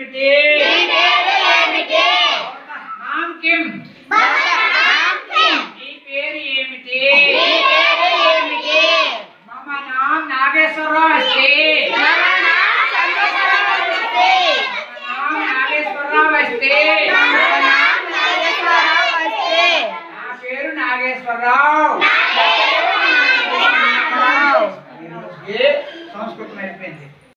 ఏమిటి? నామ్ కిమ్? నీ పేరు ఏమిటి? మమ నామ్ నాగేశ్వరరావు అస్తి. నాగేశ్వరరావు అస్తి. నా పేరు నాగేశ్వరరావు. సంస్కృతం అయిపోయింది.